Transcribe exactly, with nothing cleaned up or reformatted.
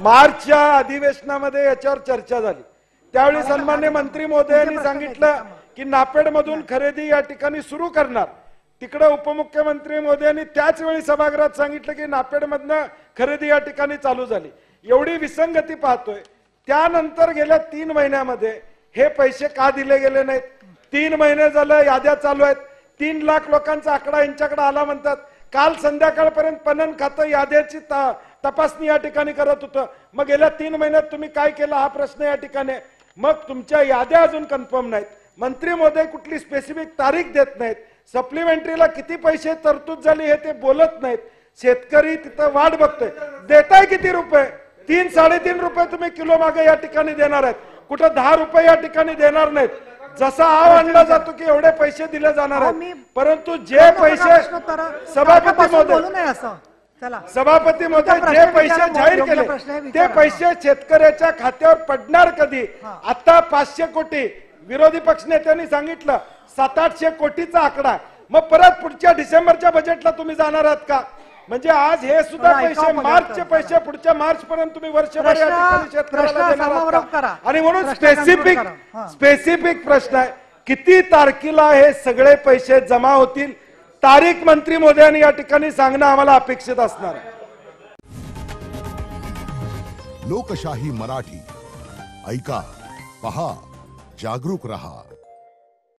मार्चच्या अधिवेशनामध्ये याच्यावर चर्चा झाली। त्यावेळी सन्मान्य मंत्री महोदयांनी सांगितलं की नापेड मधून खरेदी या ठिकाणी सुरू करणार। तिकडे उपमुख्यमंत्री महोदयांनी त्याच वेळी सभागृहात सांगितलं की नापेड मधनं खरेदी या ठिकाणी चालू झाली। एवढी विसंगती पाहतोय। त्यानंतर गेल्या तीन महिन्यामध्ये हे पैसे का दिले गेले नाहीत? तीन महिने झाले याद्या चालू आहेत। तीन लाख लोकांचा आकडा यांच्याकडे आला म्हणतात। काल संध्याकाळपर्यंत पणन खातं याद्याची तपासणी या ठिकाणी करत होतं। मग गेल्या तीन महिन्यात तुम्ही काय केलं हा प्रश्न या ठिकाणी। मग तुमच्या याद्या अजून कन्फर्म नाहीत। मंत्री महोदय कुठली स्पेसिफिक तारीख देत नाहीत। सप्लिमेंटरीला किती पैसे तरतूद झाली हे ते बोलत नाहीत। शेतकरी तिथं वाट बघतोय। देताय किती रुपये? तीन साडेतीन रुपये तुम्ही किलो मागे या ठिकाणी देणार आहेत। कुठं दहा रुपये या ठिकाणी देणार नाहीत। जसा आव आणला जातो की एवढे पैसे दिले जाणार आहेत, परंतु जे पैसे सभापती महोदय सभापती महोदय जे पैसे जाहीर केले ते पैसे शेतकऱ्याच्या खात्यावर पडणार कधी? आता पाचशे कोटी विरोधी पक्षनेत्यांनी सांगितलं सात आठशे कोटीचा आकडा। मग परत पुढच्या डिसेंबरच्या बजेटला तुम्ही जाणार आहात का? म्हणजे आज हे सुद्धा पैसे मार्चचे पैसे पुढच्या मार्च पर्यंत तुम्ही वर्षभर या ठिकाणी शेतकऱ्याला देणार आहात का? आणि म्हणून स्पेसिफिक स्पेसिफिक प्रश्न आहे किती तारखेला हे सगळे पैसे जमा होतील? तारीख मंत्री महोदयांनी या ठिकाणी सांगणं आम्हाला अपेक्षित असणार आहे। लोकशाही मराठी ऐका, पहा, जागरूक रहा।